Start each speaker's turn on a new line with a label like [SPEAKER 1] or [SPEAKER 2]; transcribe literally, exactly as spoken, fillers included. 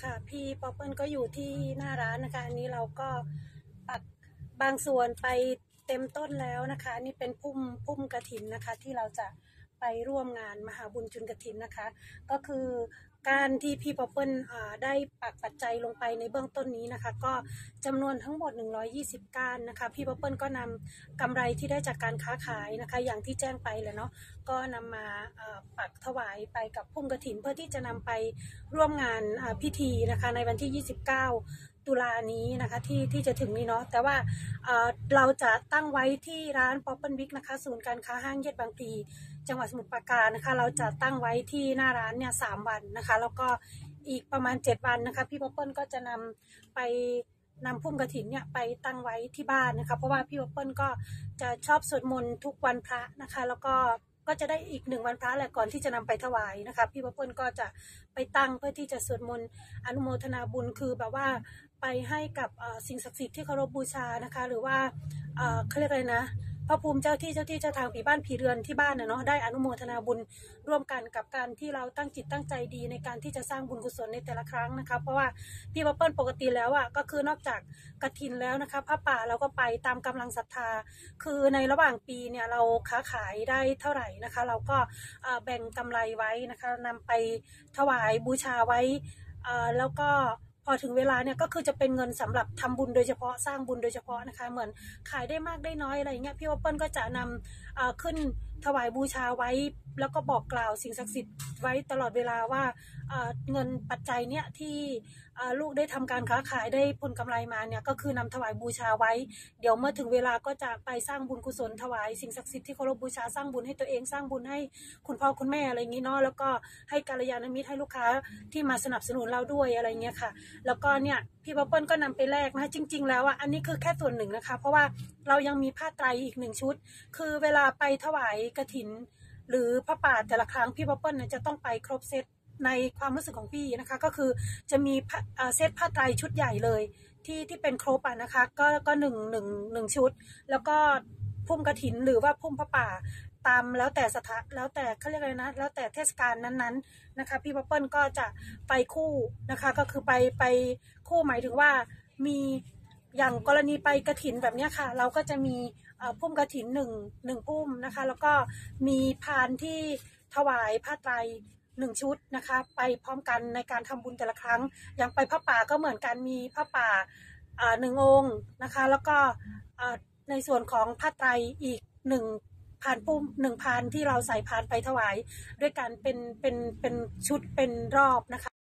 [SPEAKER 1] ค่ะพี่ป๊อปเปิลก็อยู่ที่หน้าร้านนะคะอันนี้เราก็ปักบางส่วนไปเต็มต้นแล้วนะคะอันนี่เป็นพุ่มพุ่มกฐินนะคะที่เราจะไปร่วมงานมหาบุญจุลกฐินนะคะก็คือการที่พี่ป๊อปเปิลได้ปักปัจจัยลงไปในเบื้องต้นนี้นะคะก็จำนวนทั้งหมดหนึ่งร้อยยี่สิบก้านนะคะพี่ป๊อปเปิลก็นำกำไรที่ได้จากการค้าขายนะคะอย่างที่แจ้งไปแหละเนาะก็นำมาปักถวายไปกับพุ่มกฐินเพื่อที่จะนำไปร่วมงานพิธีนะคะในวันที่ยี่สิบเก้าตุลานี้นะคะที่ที่จะถึงนี้เนาะแต่ว่าเราจะตั้งไว้ที่ร้านป๊อปเปิลบิ๊กนะคะศูนย์การค้าห้างเย็ดบางพลีจังหวัดสมุทรปราการนะคะเราจะตั้งไว้ที่หน้าร้านเนี่ยสามวันนะคะแล้วก็อีกประมาณเจ็ดวันนะคะพี่ป๊อปเปิลก็จะนำไปนำพุ่มกฐินเนี่ยไปตั้งไว้ที่บ้านนะคะเพราะว่าพี่ป๊อปเปิลก็จะชอบสวดมนต์ทุกวันพระนะคะแล้วก็ก็จะได้อีกหนึ่งวันพระแหละก่อนที่จะนำไปถวายนะคะพี่ป๊อปเปิลก็จะไปตั้งเพื่อที่จะสวดมนต์อนุโมทนาบุญคือแบบว่าไปให้กับสิ่งศักดิ์สิทธิ์ที่เคารพบูชานะคะหรือว่าเขาเรียกอะไรนะพระภูมิเจ้าที่เจ้าที่เจ้าทางผีบ้านผีเรือนที่บ้านนะเนาะได้อนุโมทนาบุญร่วมกันกับการที่เราตั้งจิตตั้งใจดีในการที่จะสร้างบุญกุศลในแต่ละครั้งนะคะเพราะว่าพี่ป๊อปเปิลปกติแล้วอ่ะก็คือนอกจากกฐินแล้วนะคะพระป่าเราก็ไปตามกำลังศรัทธาคือในระหว่างปีเนี่ยเราค้าขายได้เท่าไหร่นะคะเราก็แบ่งกำไรไว้นะคะนำไปถวายบูชาไว้แล้วก็พอถึงเวลาเนี่ยก็คือจะเป็นเงินสำหรับทำบุญโดยเฉพาะสร้างบุญโดยเฉพาะนะคะเหมือนขายได้มากได้น้อยอะไรเงี้ยพี่ป๊อปเปิลก็จะนำขึ้นถวายบูชาไว้แล้วก็บอกกล่าวสิ่งศักดิ์สิทธิ์ไว้ตลอดเวลาว่าเงินปัจจัยเนี่ยที่ลูกได้ทำการค้าขายได้ผลกำไรมาเนี่ยก็คือนำถวายบูชาไว้เดี๋ยวเมื่อถึงเวลาก็จะไปสร้างบุญกุศลถวายสิ่งศักดิ์สิทธิ์ที่เคารพบูชาสร้างบุญให้ตัวเองสร้างบุญให้คุณพ่อคุณแม่อะไรอย่างนี้เนาะแล้วก็ให้กัลยาณมิตรให้ลูกค้าที่มาสนับสนุนเราด้วยอะไรเงี้ยค่ะแล้วก็เนี่ยพี่ป๊อปเปิลก็นำไปแลกนะจริงๆแล้วอ่ะอันนี้คือแค่ส่วนหนึ่งนะคะเพราะว่าเรายังมีผ้าไตรอีกหนึ่งชุดคือเวลาไปถวายกฐินหรือพระป่าแต่ละครั้งพี่ป๊อปเปิลเนี่ยจะต้องไปครบเซตในความรู้สึกของพี่นะคะก็คือจะมีเซตผ้าไตรชุดใหญ่เลยที่ที่เป็นครบอ่ะนะคะก็ก็หนึ่งหนึ่งหนึ่งชุดแล้วก็พุ่มกฐินหรือว่าพุ่มพระป่าตามแล้วแต่สถานแล้วแต่เขาเรียกอะไรนะแล้วแต่เทศกาลนั้นๆนะคะพี่ป๊อปเปิลก็จะไปคู่นะคะก็คือไปไปคู่หมายถึงว่ามีอย่างกรณีไปกฐินแบบนี้ค่ะเราก็จะมีพุ่มกฐินหนึ่งหนึ่งพุ่มนะคะแล้วก็มีพานที่ถวายผ้าไตรหนึ่งชุดนะคะไปพร้อมกันในการทำบุญแต่ละครั้งอย่างไปพระป่าก็เหมือนกันมีพระป่าหนึ่งองค์นะคะแล้วก็ในส่วนของผ้าไตรอีกหนึ่งพานปุ้มหนึ่งพานที่เราใส่พานไปถวายด้วยกันเป็นเป็นเป็นชุดเป็นรอบนะคะ